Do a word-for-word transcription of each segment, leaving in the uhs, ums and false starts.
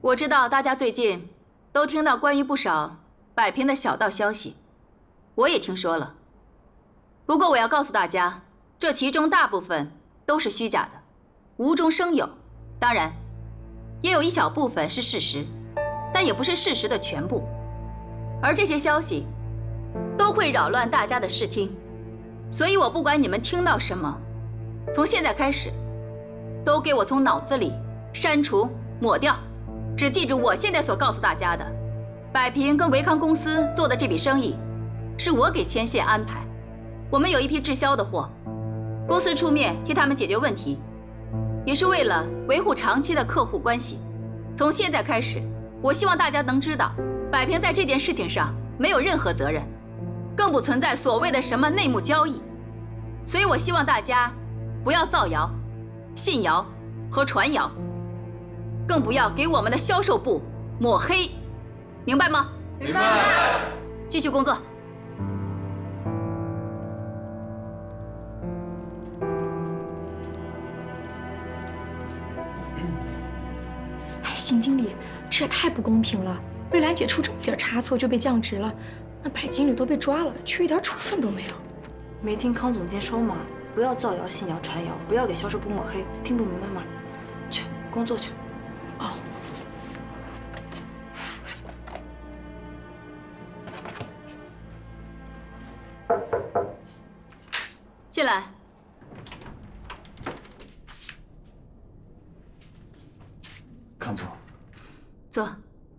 我知道大家最近都听到关于不少百平的小道消息，我也听说了。不过我要告诉大家，这其中大部分都是虚假的，无中生有。当然，也有一小部分是事实，但也不是事实的全部。而这些消息都会扰乱大家的视听，所以我不管你们听到什么，从现在开始，都给我从脑子里删除、抹掉。只记住我现在所告诉大家的：百平跟维康公司做的这笔生意，是我给牵线安排。我们有一批滞销的货，公司出面替他们解决问题，也是为了维护长期的客户关系。从现在开始，我希望大家能知道，百平在这件事情上没有任何责任，更不存在所谓的什么内幕交易。所以我希望大家不要造谣、信谣和传谣，更不要给我们的销售部抹黑，明白吗？ 明白。 继续工作。 哎，邢经理，这也太不公平了！蔚兰姐出这么点差错就被降职了，那百经理都被抓了，却一点处分都没有。 没听康总监说吗？不要造谣、信谣、传谣，不要给销售部抹黑，听不明白吗？去工作去。 哦。 进来。 康总。 坐。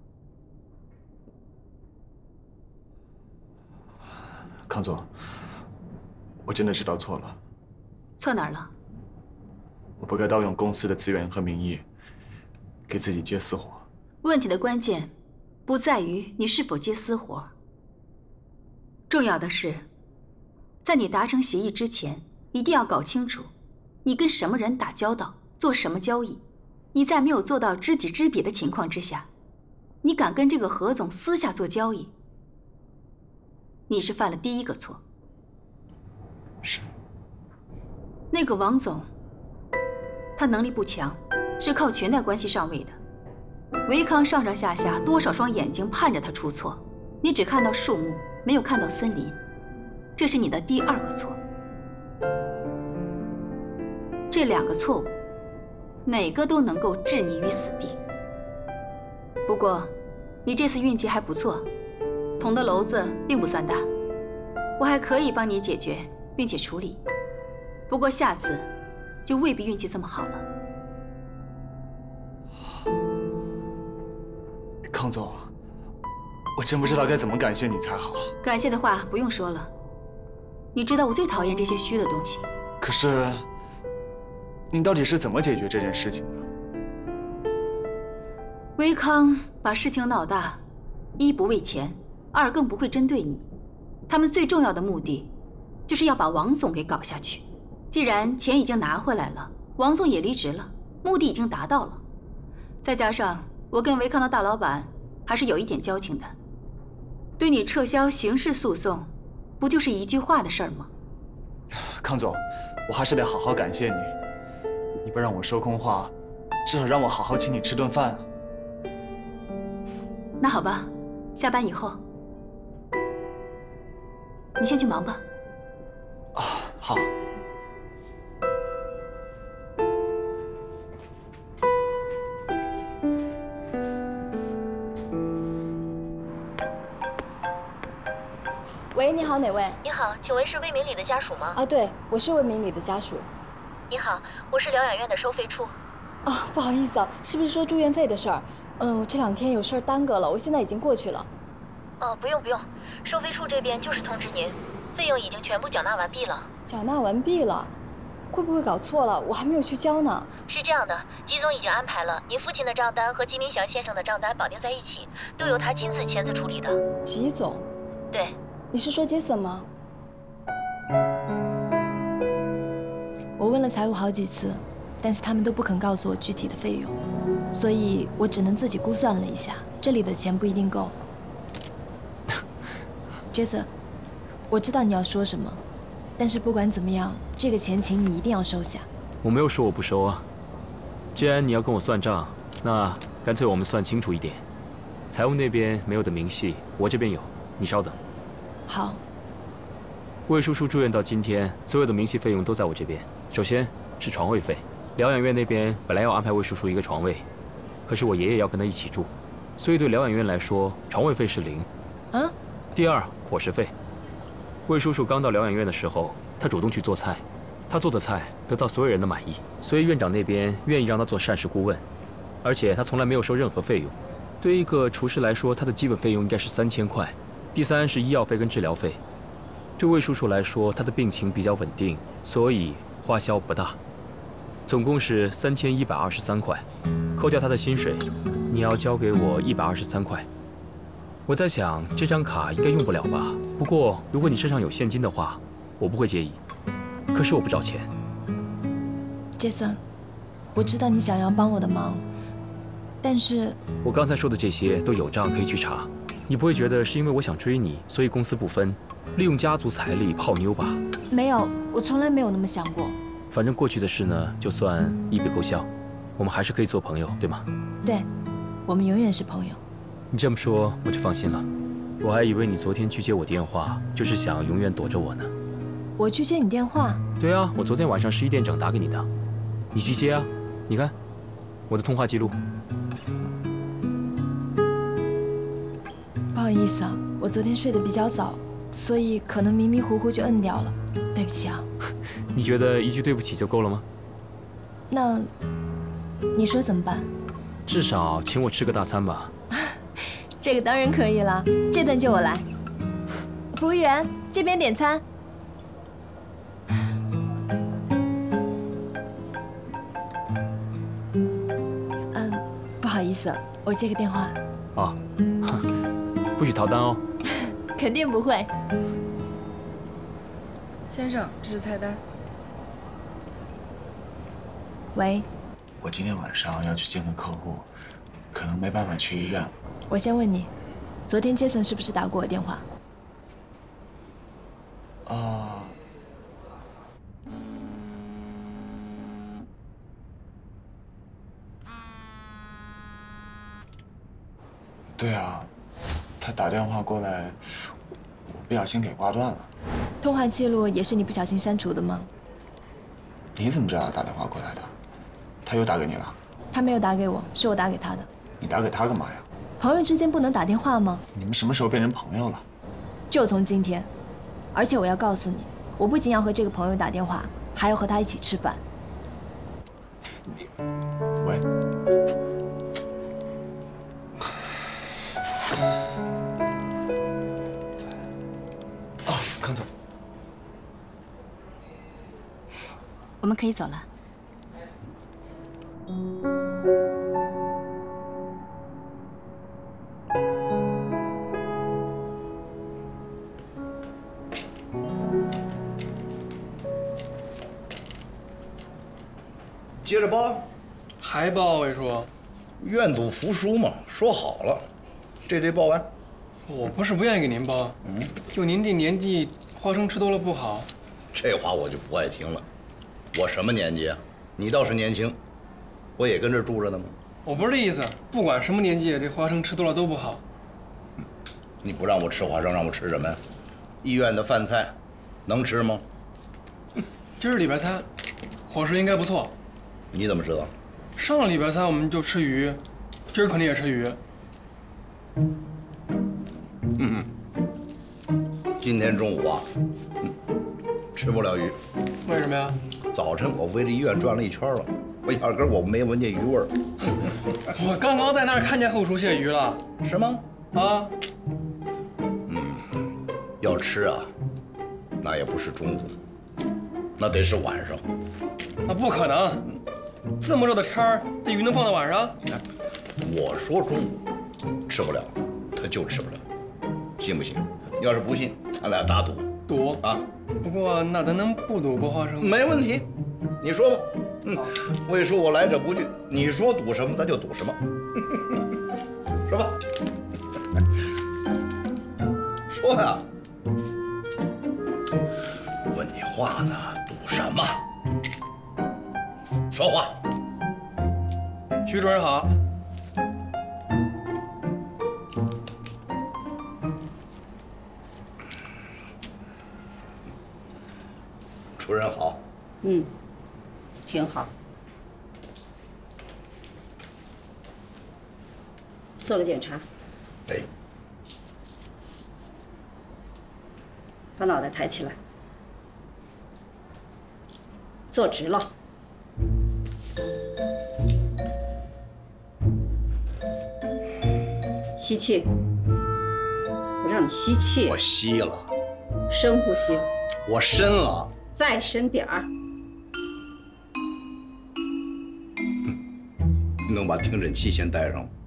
康总，我真的知道错了。 错哪儿了？ 我不该盗用公司的资源和名义，给自己接私活。 问题的关键不在于你是否接私活，重要的是，在你达成协议之前，一定要搞清楚你跟什么人打交道，做什么交易。你在没有做到知己知彼的情况之下，你敢跟这个何总私下做交易，你是犯了第一个错。 是。 那个王总，他能力不强，是靠裙带关系上位的。维康上上下下多少双眼睛盼着他出错，你只看到树木，没有看到森林，这是你的第二个错。这两个错误，哪个都能够置你于死地。不过，你这次运气还不错，捅的篓子并不算大，我还可以帮你解决并且处理。不过下次就未必运气这么好了。 康总，我真不知道该怎么感谢你才好。 感谢的话不用说了，你知道我最讨厌这些虚的东西。 可是，您到底是怎么解决这件事情的？ 维康把事情闹大，一不为钱，二更不会针对你。他们最重要的目的，就是要把王总给搞下去。既然钱已经拿回来了，王总也离职了，目的已经达到了。再加上我跟维康的大老板还是有一点交情的，对你撤销刑事诉讼，不就是一句话的事儿吗？ 康总，我还是得好好感谢你，你不让我说空话，至少让我好好请你吃顿饭啊。 那好吧，下班以后，你先去忙吧。 啊，好。 喂，你好，哪位？ 你好，请问是魏明礼的家属吗？ 啊，对，我是魏明礼的家属。 你好，我是疗养院的收费处。 哦，不好意思啊，是不是说住院费的事儿？嗯，我这两天有事儿耽搁了，我现在已经过去了。 哦，不用不用，收费处这边就是通知您，费用已经全部缴纳完毕了。 缴纳完毕了？会不会搞错了？我还没有去交呢。 是这样的，吉总已经安排了，您父亲的账单和吉明祥先生的账单绑定在一起，都由他亲自签字处理的。 吉总？ 对。 你是说杰森吗？我问了财务好几次，但是他们都不肯告诉我具体的费用，所以我只能自己估算了一下，这里的钱不一定够。杰森，我知道你要说什么，但是不管怎么样，这个钱请你一定要收下。 我没有说我不收啊，既然你要跟我算账，那干脆我们算清楚一点，财务那边没有的明细，我这边有，你稍等。 好。 魏叔叔住院到今天，所有的明细费用都在我这边。首先是床位费，疗养院那边本来要安排魏叔叔一个床位，可是我爷爷要跟他一起住，所以对疗养院来说，床位费是零。 啊？ 第二，伙食费。魏叔叔刚到疗养院的时候，他主动去做菜，他做的菜得到所有人的满意，所以院长那边愿意让他做膳食顾问，而且他从来没有收任何费用。对于一个厨师来说，他的基本费用应该是三千块。第三是医药费跟治疗费。对魏叔叔来说，他的病情比较稳定，所以花销不大，总共是三千一百二十三块，扣掉他的薪水，你要交给我一百二十三块。我在想，这张卡应该用不了吧？不过如果你身上有现金的话，我不会介意。可是我不找钱。 Jason， 我知道你想要帮我的忙，但是我刚才说的这些都有账可以去查，你不会觉得是因为我想追你，所以公私不分，利用家族财力泡妞吧？ 没有，我从来没有那么想过。 反正过去的事呢，就算一笔勾销，我们还是可以做朋友，对吗？ 对，我们永远是朋友。 你这么说，我就放心了。我还以为你昨天去接我电话，就是想永远躲着我呢。 我去接你电话？ 对啊，我昨天晚上十一点整打给你的，你去接啊。你看，我的通话记录。 不好意思啊，我昨天睡得比较早，所以可能迷迷糊糊就摁掉了，对不起啊。 你觉得一句对不起就够了吗？ 那你说怎么办？ 至少请我吃个大餐吧。 这个当然可以了，这顿就我来。服务员，这边点餐。嗯，不好意思，我接个电话。 啊，不许逃单哦。 肯定不会。 先生，这是菜单。 喂。 我今天晚上要去见个客户，可能没办法去医院。 我先问你，昨天杰森是不是打过我电话？ 啊。对啊，他打电话过来，我不小心给挂断了。 通话记录也是你不小心删除的吗？ 你怎么知道他打电话过来的？他又打给你了？ 他没有打给我，是我打给他的。 你打给他干嘛呀？ 朋友之间不能打电话吗？ 你们什么时候变成朋友了？ 就从今天。而且我要告诉你，我不仅要和这个朋友打电话，还要和他一起吃饭。 你，喂。哦，康总， 我们可以走了。 接着包， 还包？魏叔， 愿赌服输嘛，说好了，这堆包完。 我不是不愿意给您包，嗯，就您这年纪，花生吃多了不好。 这话我就不爱听了。我什么年纪啊？你倒是年轻，我也跟这住着呢吗？ 我不是这意思，不管什么年纪，这花生吃多了都不好。 你不让我吃花生，让我吃什么呀？医院的饭菜，能吃吗？ 今儿礼拜三，伙食应该不错。 你怎么知道？ 上个礼拜三我们就吃鱼，今儿肯定也吃鱼。 嗯，今天中午啊，嗯，吃不了鱼。 为什么呀？ 早晨我围着医院转了一圈了，我压根我没闻见鱼味儿。 我刚刚在那儿看见后厨蟹鱼了。 是吗？ 啊。 嗯，要吃啊，那也不是中午，那得是晚上。 那不可能，这么热的天儿，这鱼能放到晚上？ 我说中午吃不了，他就吃不了，信不信？要是不信，咱俩打赌。 赌啊？ 不过那咱能不赌不花生？ 没问题，你说吧。嗯，魏叔我来者不拒，你说赌什么咱就赌什么，说吧。说呀。问你话呢，赌什么？说话。 徐主任好。 主任好。 嗯，挺好。做个检查。 哎。 把脑袋抬起来，坐直了。吸气。我让你吸气。 我吸了。 深呼吸。 我深了。 再深点儿。 你能把听诊器先带上吗？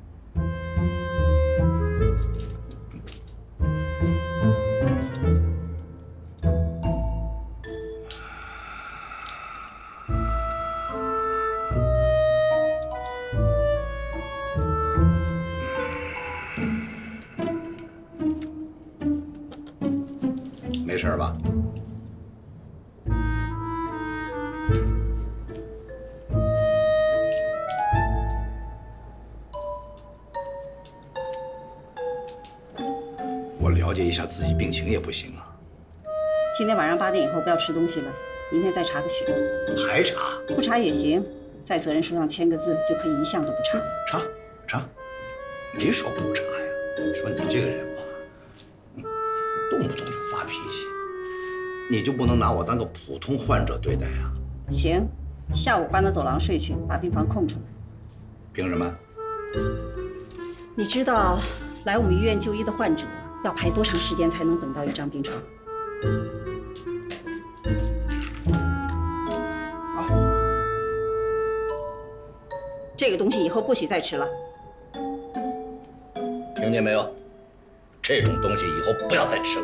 没事吧？我了解一下自己病情也不行啊。 今天晚上八点以后不要吃东西了，明天再查个血。 还查？ 不查也行，在责任书上签个字就可以一项都不查。 查查，你说不查呀？说你这个人吧，动不动就发脾气，你就不能拿我当个普通患者对待啊？ 行，下午搬到走廊睡去，把病房空出来。 凭什么？ 你知道来我们医院就医的患者要排多长时间才能等到一张病床？ 啊， 这个东西以后不许再吃了。 听见没有？这种东西以后不要再吃了。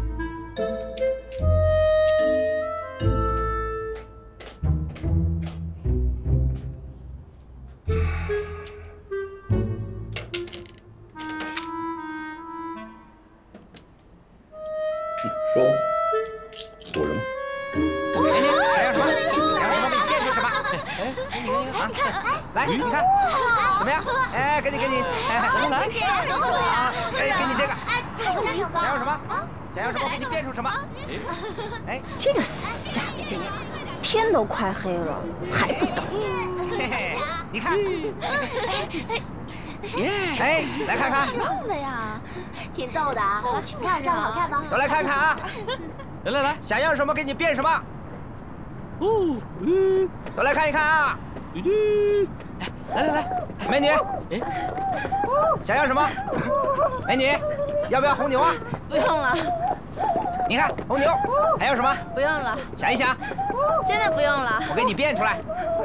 说吧，赌什么？ 想要什么？想要什么给你变成什么？哎，你看，你看啊，来，你看，怎么样？哎，给你，给你，哎，怎么来？ 谢谢董主任。 哎，给你这个。 哎，太有礼貌了。 想要什么？想要什么？我给你变出什么？哎， 这个傻逼，天都快黑了还不等。 嘿嘿，你看。哎，来看看。 挺棒的呀，挺逗的啊。看这样好看吗？ 都来看看啊！来来来，想要什么给你变什么。哦，嗯，都来看一看啊！来来来，美女，哎，想要什么？美女，要不要红牛啊？ 不用了。 你看红牛，还有什么？ 不用了。 想一想。 真的不用了。 我给你变出来。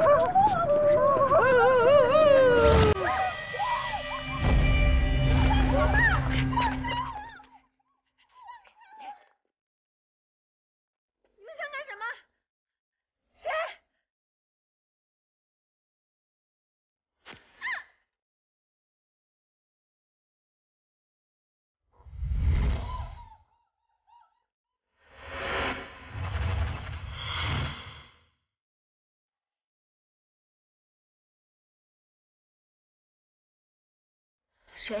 谁？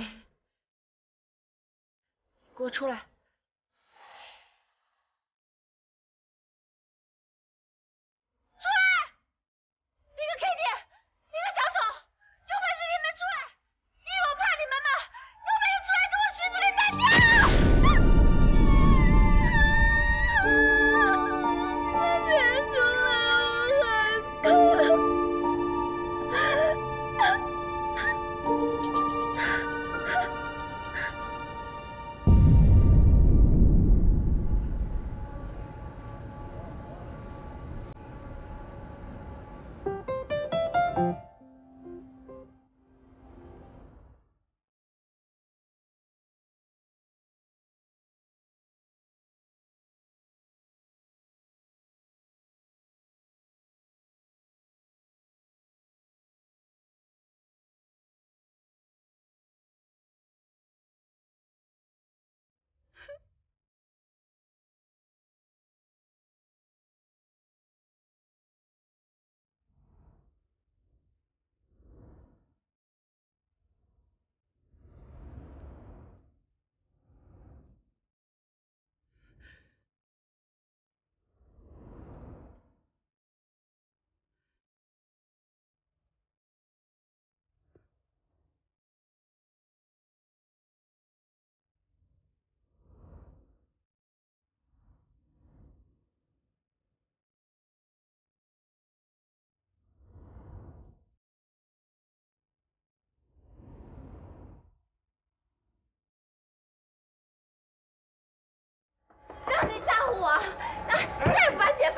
给我出来！出来！那个 K D，那个小丑，有本事你们出来！你以为我怕你们吗？有本事出来跟我徐子林打架！你们别出来，我害怕。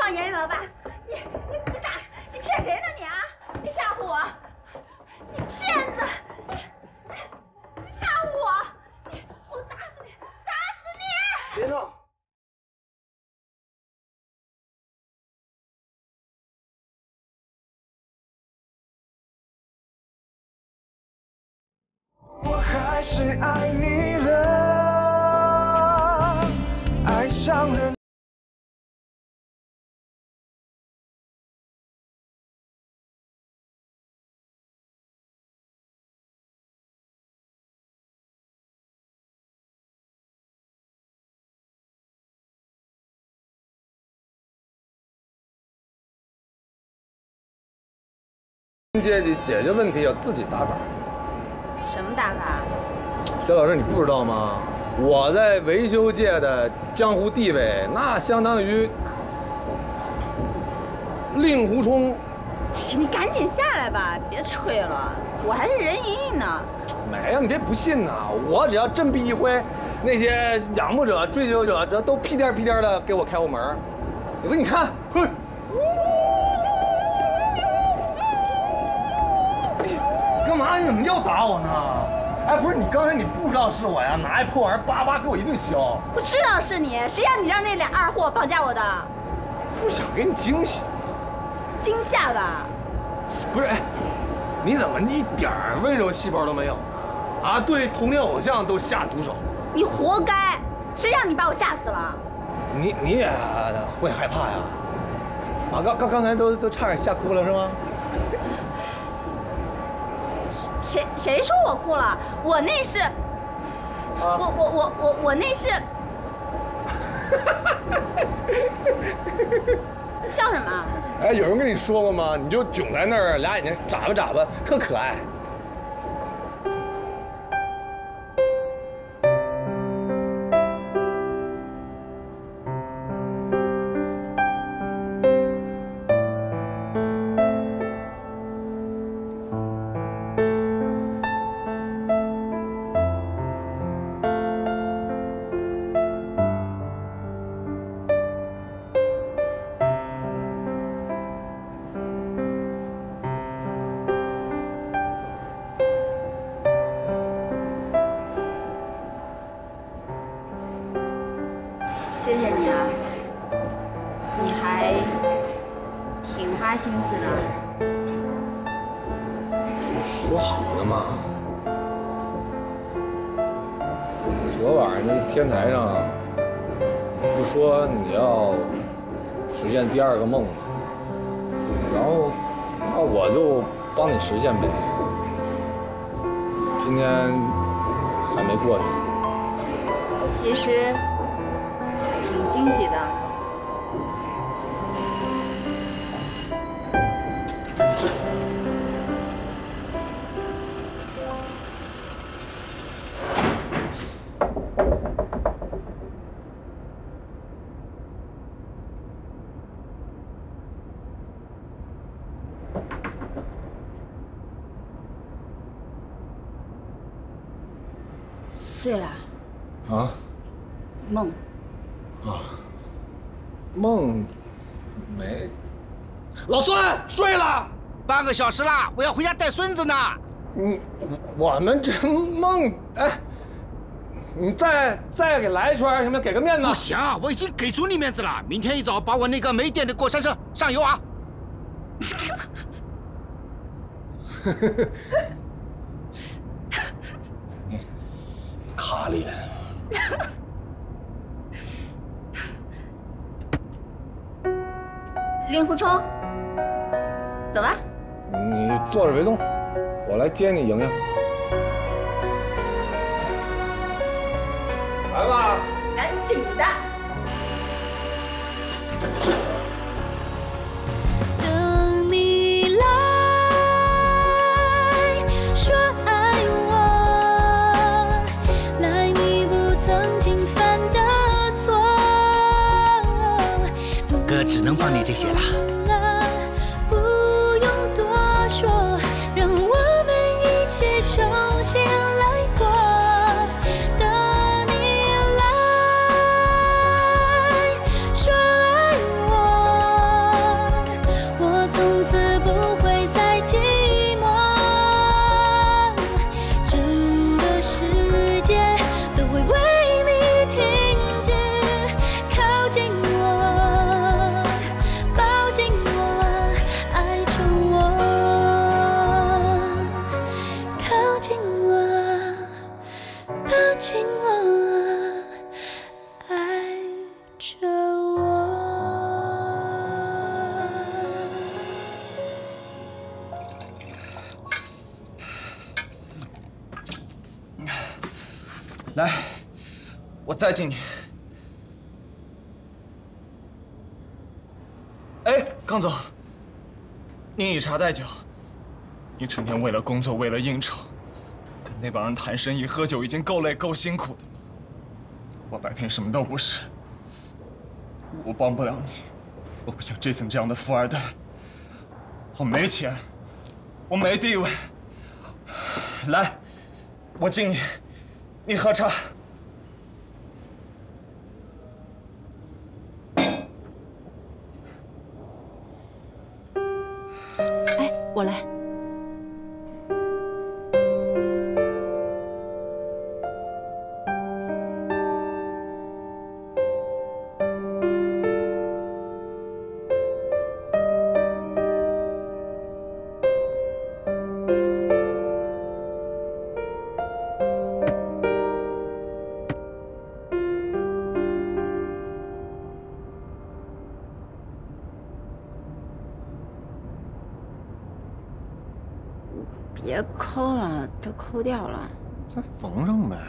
放眼里了吧？你你你咋？你骗谁呢你啊？你吓唬我！你骗子！你你吓唬我！你我打死你！打死你！ 别闹！ 我还是爱你了，爱上了。 阶级解决问题要自己打法。 什么打法？ 薛老师，你不知道吗？我在维修界的江湖地位，那相当于令狐冲。 你赶紧下来吧，别吹了，我还是任盈盈呢。 没有，你别不信呐！我只要振臂一挥，那些仰慕者、追求者，这都屁颠屁颠的给我开后门。我给你看，哼！干嘛？你怎么又打我呢？哎，不是你刚才你不知道是我呀，拿一破玩意儿叭叭给我一顿削。 我知道是你，谁让你让那俩二货绑架我的？ 不想给你惊喜， 惊吓吧？ 不是，哎，你怎么一点温柔细胞都没有？啊，对童年偶像都下毒手。 你活该！谁让你把我吓死了？ 你你也会害怕呀？啊，刚刚刚才都都差点吓哭了是吗？ 谁谁说我哭了？我那是，啊、我我我我我那是，笑什么？ 哎，有人跟你说过吗？你就囧在那儿，俩眼睛眨巴眨巴，特可爱。 谢谢你啊，你还挺花心思的。 说好的嘛，昨晚那天台上不说你要实现第二个梦吗？然后那我就帮你实现呗。今天还没过去。 其实。 挺惊喜的。碎了。 啊？ 梦。 啊，梦没，老孙睡了， 半个小时了，我要回家带孙子呢。 嗯，我们这梦，哎，你再再给来一圈行不行？给个面子。 不行，我已经给足你面子了。明天一早把我那个没电的过山车上油啊。卡脸。 令狐冲，走吧。 你坐着别动，我来接你，莹莹。来吧， 赶紧的。 等你来说爱我，来弥补曾经犯的错。 哥只能帮你这些了。 紧握，爱着我。 来，我再敬你。哎，康总，您以茶代酒，你成天为了工作，为了应酬，跟那帮人谈生意、喝酒，已经够累、够辛苦的了。我白萍什么都不是，我帮不了你。我不像 Jason 这样的富二代，我没钱，我没地位。来，我敬你。 你喝茶。 哎，我来。 别抠了，都抠掉了。 再缝上呗。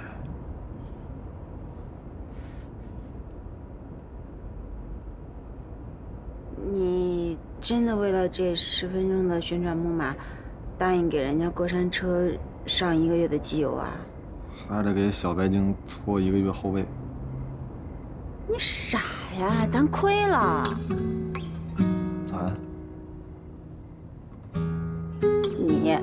你真的为了这十分钟的旋转木马，答应给人家过山车上一个月的机油啊？ 还得给小白鲸搓一个月后背。 你傻呀，咱亏了。 咱？ 你？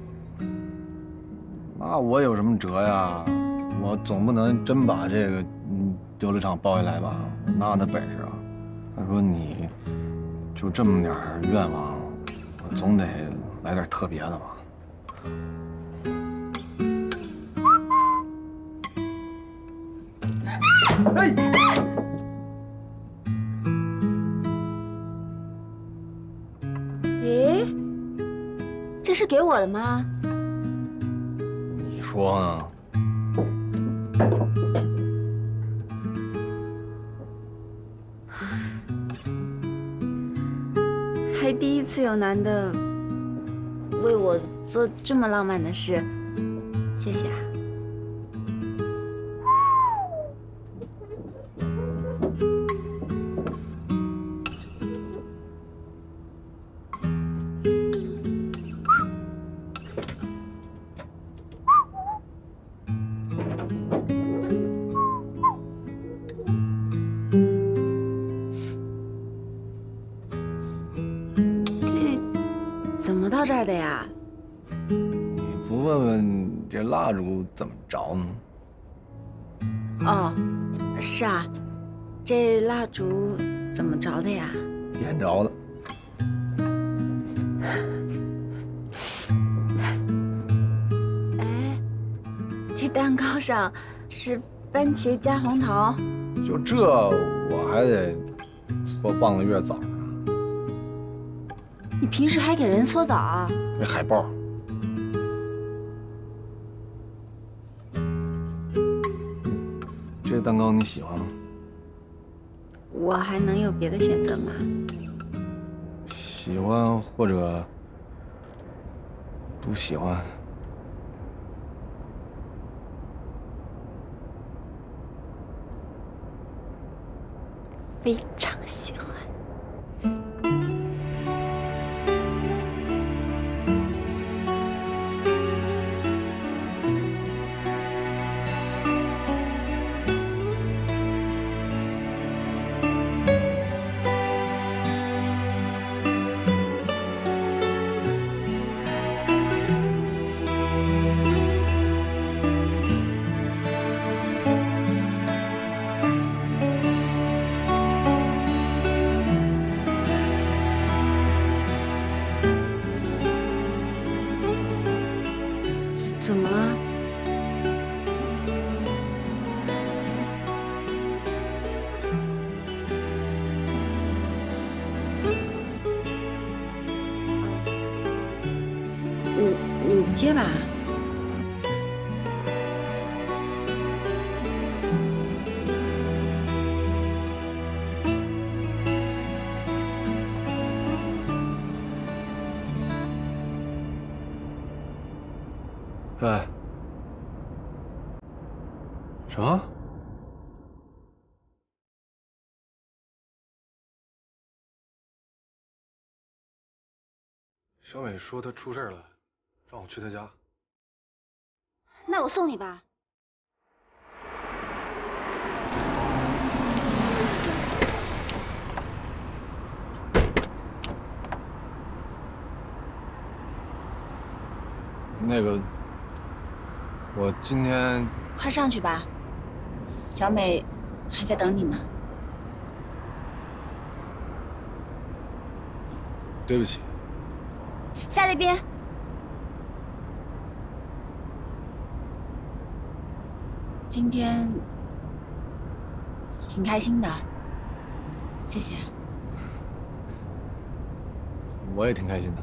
那我有什么辙呀？我总不能真把这个嗯游乐场包下来吧？我哪有那本事啊？再说你就这么点愿望，我总得来点特别的吧？ 哎！诶，这是给我的吗？ 你说呢？ 还第一次有男的为我做这么浪漫的事，谢谢啊。到这儿的呀？ 你不问问这蜡烛怎么着呢？ 哦，是啊，这蜡烛怎么着的呀？ 点着的。 哎，这蛋糕上是番茄加黄桃。 就这，我还得搓半个月澡。 你平时还给人搓澡啊？ 给海报。这蛋糕你喜欢吗？ 我还能有别的选择吗？ 喜欢或者不喜欢？ 非常喜欢。 怎么了？你你接吧。 什么？小美说她出事了，让我去她家。 那我送你吧。 那个，我今天快上去吧，小美还在等你呢。 对不起。 下这边。今天挺开心的，谢谢。 我也挺开心的。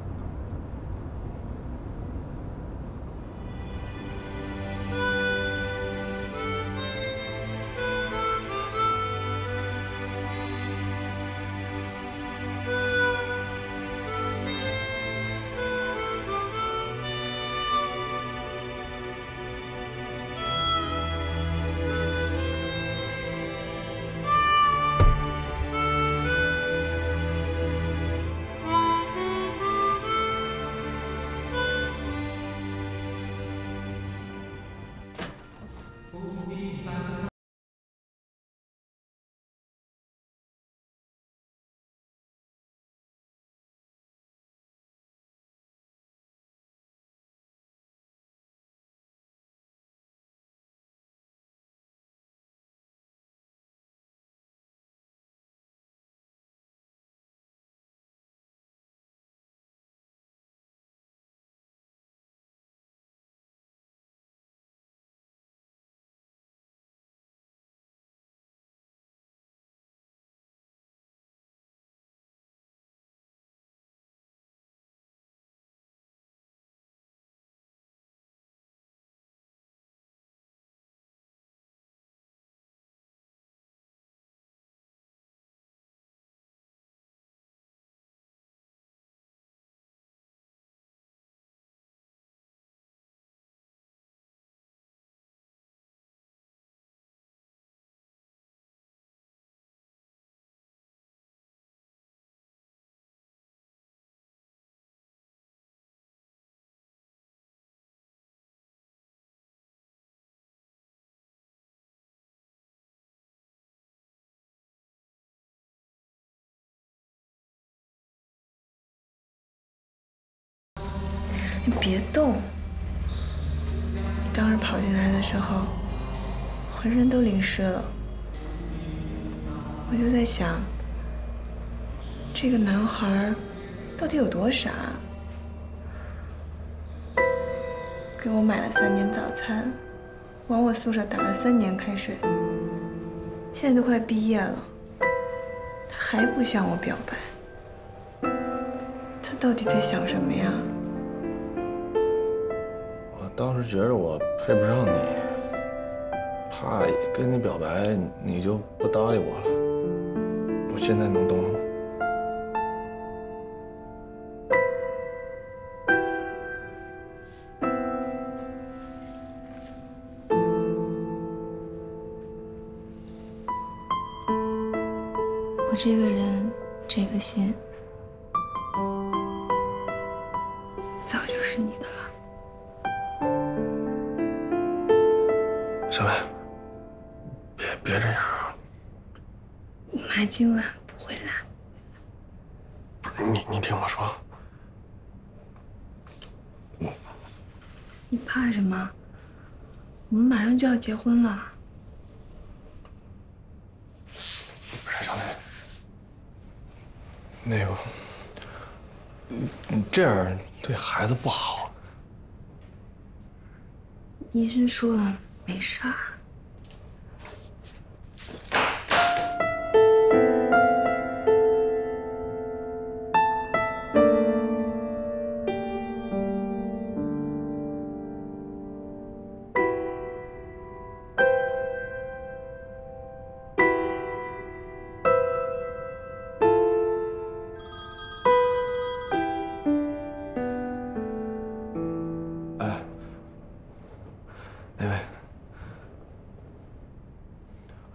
你别动！你当时跑进来的时候，浑身都淋湿了。我就在想，这个男孩到底有多傻？给我买了三年早餐，往我宿舍打了三年开水，现在都快毕业了，他还不向我表白，他到底在想什么呀？ 当时觉着我配不上你，怕跟你表白你就不搭理我了。我现在能懂。 我这个人，这个心，早就是你的了。 小美，别别这样。 妈今晚不会来。 不是你，你听我说。 你怕什么？我们马上就要结婚了。 不是小美，那个，你你这样对孩子不好。 医生说了，没事儿。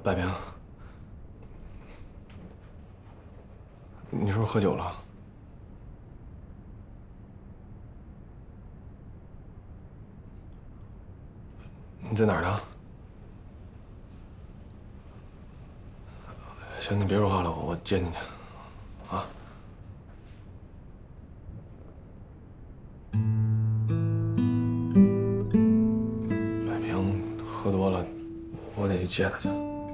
百平，你是不是喝酒了？你在哪儿呢？行，你别说话了，我我接你去。啊。 喝多了，我得去接他去。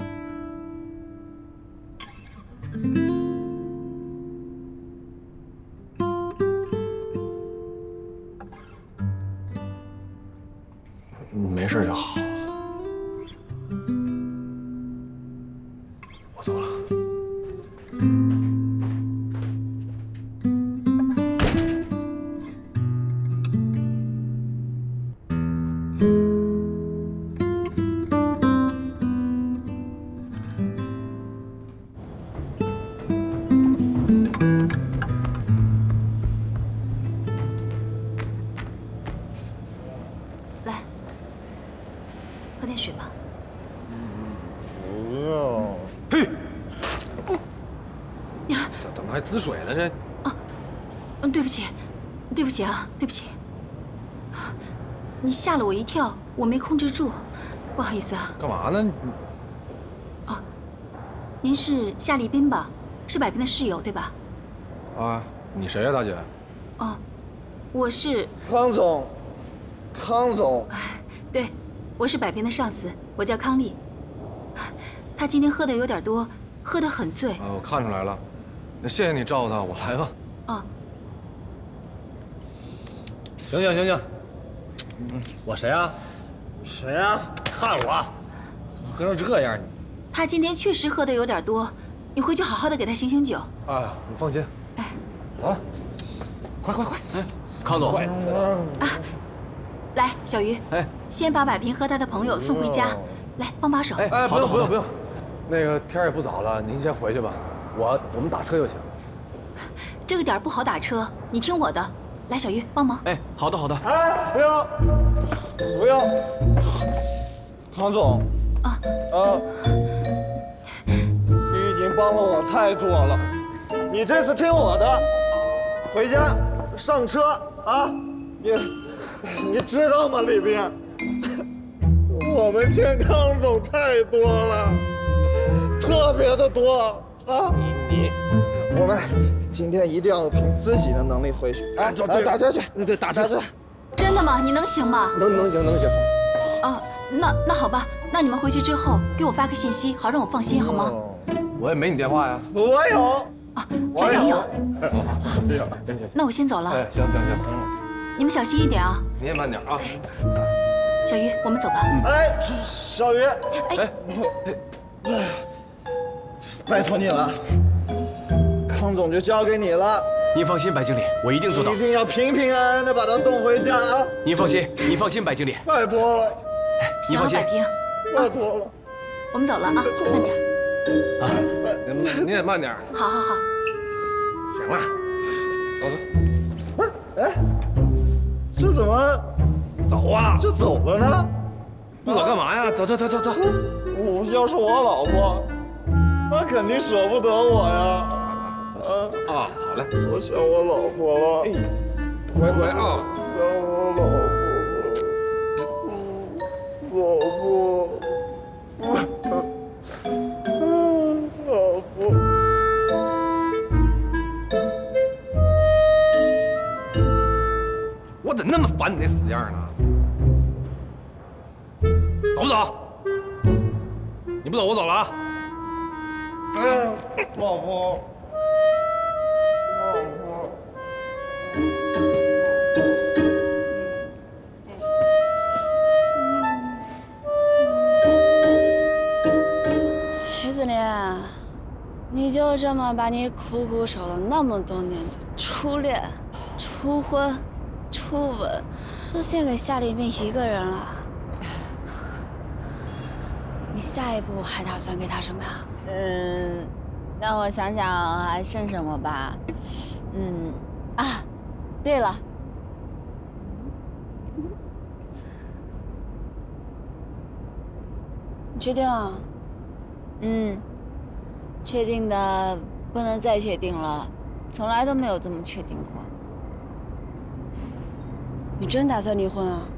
没事就好。我走了。 滋水了这？ 啊，嗯，对不起，对不起啊，对不起。你吓了我一跳，我没控制住，不好意思啊。 干嘛呢？ 哦，您是夏立斌吧？是百平的室友对吧？ 啊，你谁呀，大姐？ 哦，我是康总，康总。 对，我是百平的上司，我叫康丽。他今天喝的有点多，喝得很醉。 啊，我看出来了。 那谢谢你照顾他，我来吧。 哦， 行行行行，嗯，我谁啊？ 谁啊？ 看我，喝成这样你。 他今天确实喝的有点多，你回去好好的给他醒醒酒。 啊，你放心。 哎， 走了，快快快！哎， 康总。 啊，来，小鱼，哎，先把百平和他的朋友送回家，来帮把手。 哎哎，不用不用不用，那个天也不早了，您先回去吧。 我我们打车就行。 这个点不好打车，你听我的。来，小鱼帮忙。 哎，好的好的。 哎，不要，不要，康总。啊啊！你已经帮了我太多了，你这次听我的，回家上车啊！你你知道吗，李斌？我们欠康总太多了，特别的多。 啊！你你，我们今天一定要凭自己的能力回去。哎，来打车去， 对，打车去。 真的吗？你能行吗？ 能能行能行。 哦，那那好吧，那你们回去之后给我发个信息，好让我放心，好吗？ 我也没你电话呀。 我有。 啊，还没有。 没有。 行行。 那我先走了。 哎，行行行。 你们小心一点啊。 你也慢点啊。 小鱼，我们走吧。 哎，小鱼。哎。哎。 拜托你了，康总就交给你了。 您放心，白经理，我一定做到。 一定要平平安安的把他送回家啊！ 您放心，您放心，白经理。 拜托了。 行了，百平， 拜托了。 我们走了啊，慢点。 啊，您也慢点。 好好好。 行了，走走。不是，哎，这怎么走啊？ 就走了呢？ 不走干嘛呀？走走走走走。 我要是我老婆。 他肯定舍不得我呀！ 啊啊，好嘞， 我想我老婆了。 哎，乖乖啊！ 想我老婆，老婆，老婆。 我怎么那么烦你这死样呢？走不走？你不走，我走了啊！ 哎，老婆，老婆， 徐子林，你就这么把你苦苦守了那么多年的初恋、初婚、初吻，都献给夏立斌一个人了？你下一步还打算给他什么呀？ 嗯，让我想想还剩什么吧。嗯，啊，对了， 你确定啊？ 嗯，确定的不能再确定了，从来都没有这么确定过。你真打算离婚啊？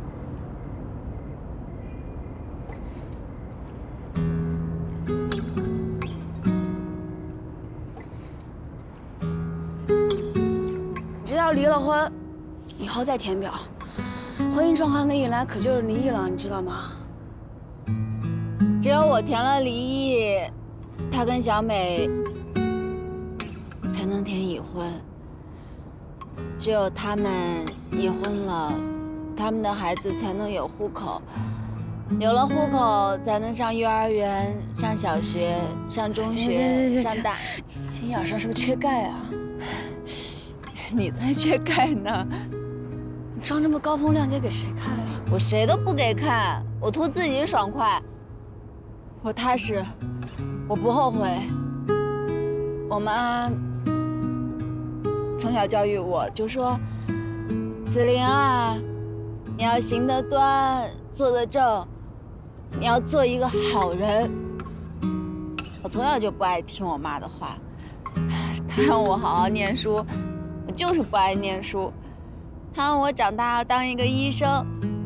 你这要离了婚，以后再填表，婚姻状况那一栏可就是离异了，你知道吗？只有我填了离异，他跟小美才能填已婚。只有他们已婚了，他们的孩子才能有户口，有了户口才能上幼儿园、上小学、上中学、上大。心眼上是不是缺钙啊？你才缺钙呢！你装这么高风亮节给谁看呀？我谁都不给看，我图自己爽快。我踏实，我不后悔。我妈从小教育我，就说：“子玲啊，你要行得端，坐得正，你要做一个好人。”我从小就不爱听我妈的话，她让我好好念书，我就是不爱念书。她让我长大要当一个医生，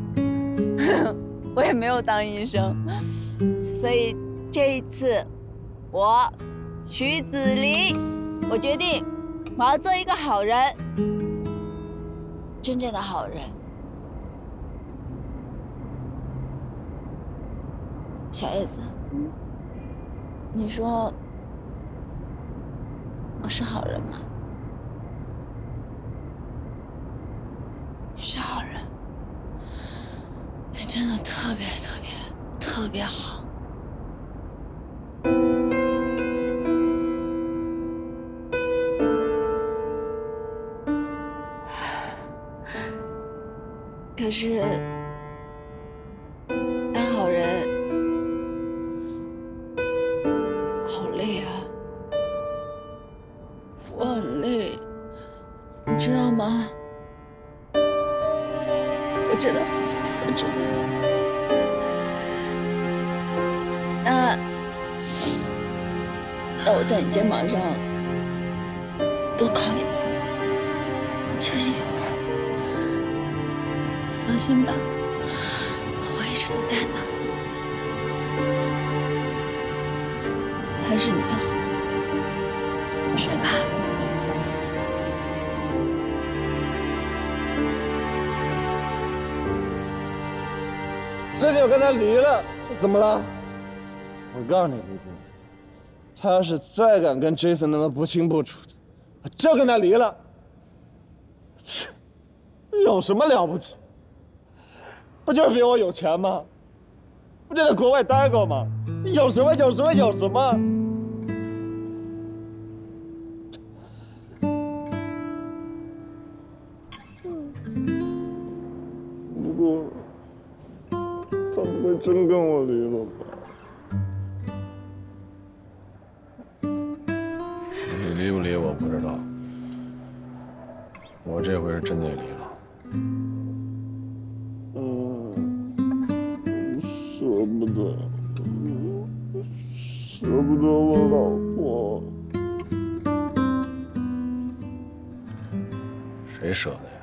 我也没有当医生。所以这一次，我徐子玲，我决定。我要做一个好人，真正的好人。小叶子，你说我是好人吗？你是好人，你真的特别特别特别好。可是，当好人好累啊，我很累，你知道吗？我知道，我知道。那，让我在你肩膀上多靠一会，休息一会儿。放心吧，我一直都在呢。还是你啊，睡吧。 事情跟他离了，怎么了？我告诉你，李斌，他要是再敢跟 Jason 那么不清不楚的，我就跟他离了。切，有什么了不起？不就是比我有钱吗？不就在国外待过吗？有什么？有什么？有什么？不过，他不会真跟我离了吧？ 你离不离我不知道，我这回是真得离了。舍不得，舍不得我老婆。谁舍得呀？